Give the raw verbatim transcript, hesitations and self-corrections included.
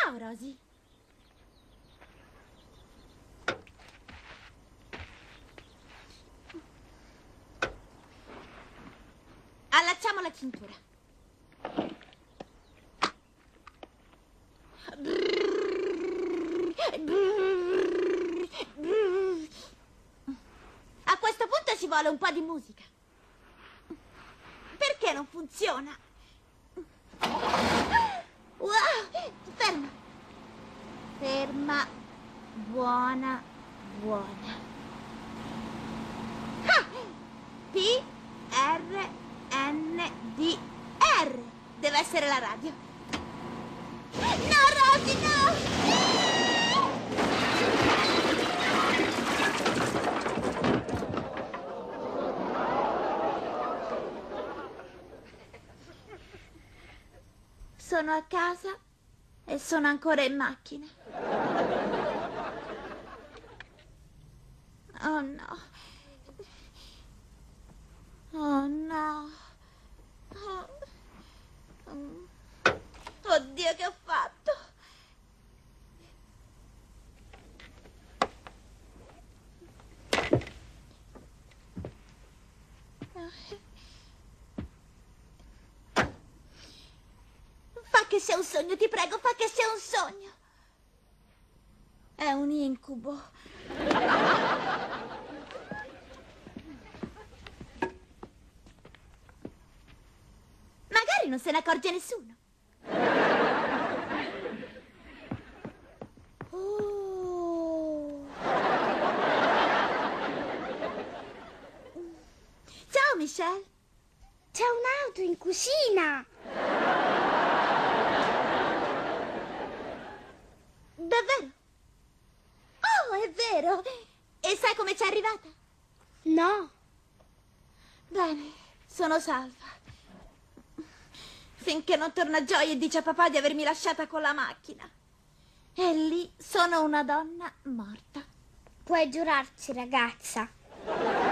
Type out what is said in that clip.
Ciao, Rosy. Allacciamo la cintura. A questo punto ci vuole un po' di musica. Perché non funziona? Wow! Ferma. Ferma. Buona, buona. Ah! P R N D R. Deve essere la radio. No, Rosy, no! Sono a casa e sono ancora in macchina. Oh no. Oh no. Oh. Oddio, che ho fatto? Fa che sia un sogno, ti prego, fa che sia un sogno. È un incubo. Magari non se ne accorge nessuno. Oh. Ciao, Michelle. C'è un'auto in cucina. Davvero? Oh, è vero. E sai come c'è arrivata? No. Bene, sono salva. Finché non torna Joy e dice a papà di avermi lasciata con la macchina. E lì sono una donna morta. Puoi giurarci, ragazza.